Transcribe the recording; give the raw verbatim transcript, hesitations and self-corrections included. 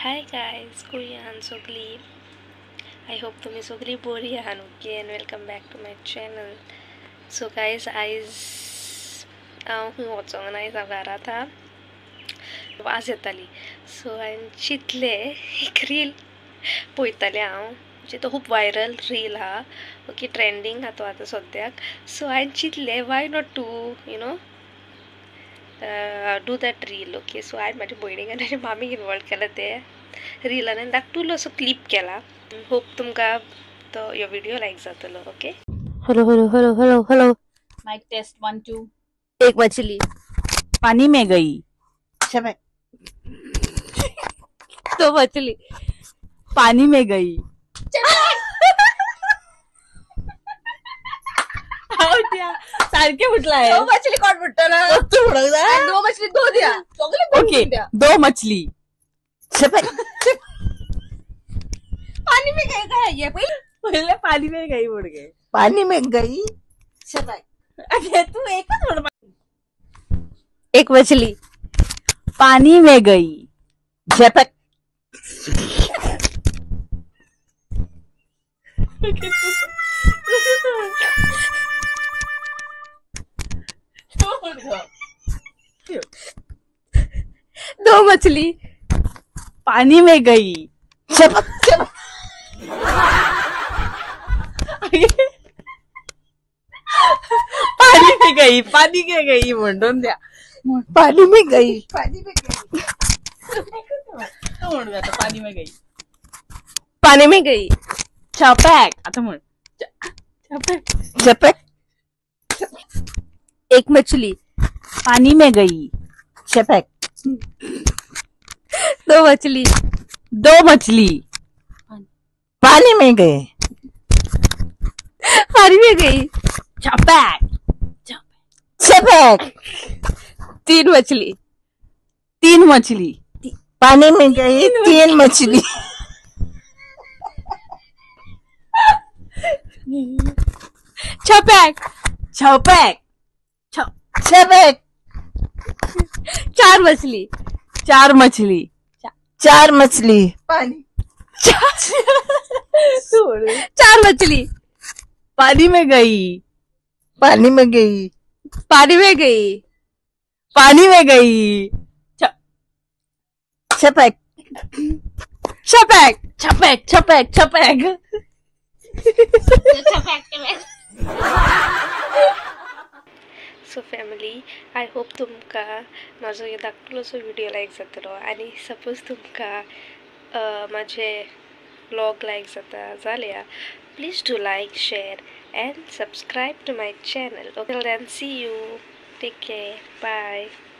Hi guys, Goan sogli. I hope तुम्ही सगळी बरी आहात okay and welcome back to my channel. So guys, आयज हांव वचोंक ना आयज हांव घरांत हा वाज येताली सो हांवें चिंतलें एक रील पळयतालें हांव म्हणजे तो खूब वायरल रील हा ओके ट्रेंडींग हा तो आतां सद्याक सो हांवें चिंतलें why not to you know do that reel okay so हांवें म्हाज्या भयणीक आनी म्हाज्या मामीक इनवॉल्व केला ते रीलान आनी धाकटूलो असो क्लिप केला होप तुमकां तो ह्यो व्हिडिओ लायक जातलो okay. Hello hello hello hello hello mic test one two. एक मछली पानी में गई. शबक तो मछली पानी में गई. सारखे म्हटलाय. दो मछली कोण म्हटलं तू म्हणा दो मछली दो द्या ओके दो मछली. शबक पानी में गई काय ये पहिले पहिले पानी में गई बोल गए. पानी में गई शबक अरे तू एकच बोल. एक मछली पानी में गई. शबक दो मछली पानी में गई. शबक शबक पानी में गई पानी में गई म्हणून द्या. पानी में गई पानी में गई म्हणून आता पानी में गई. पानी में गई. चपॅक आता म्हण. चपॅक शपक एक मछली पानी में गई. शपक दो मछली दो मछली पानी में गए पानी में गई. चपॅक शपक तीन मछली तीन मछली पानी में गई तीन मछली. चपॅक चपॅक शपक चार मछली चार मछली चार मछली पानी चार मछली पानी में गई. पानी में गई पानी में गई पानी में गई. छपक चपॅक चपॅक चपॅक चपॅक. सो फॅमिली आय होप तुमकां म्हाजो ह्यो धाकटुलोसो व्हिडिओ लायक जातलो आनी सपोज तुमकां म्हाजे व्लॉग लायक जाता जाल्यार please do like share and subscribe to my channel. Okay, then see you. Take care. Bye.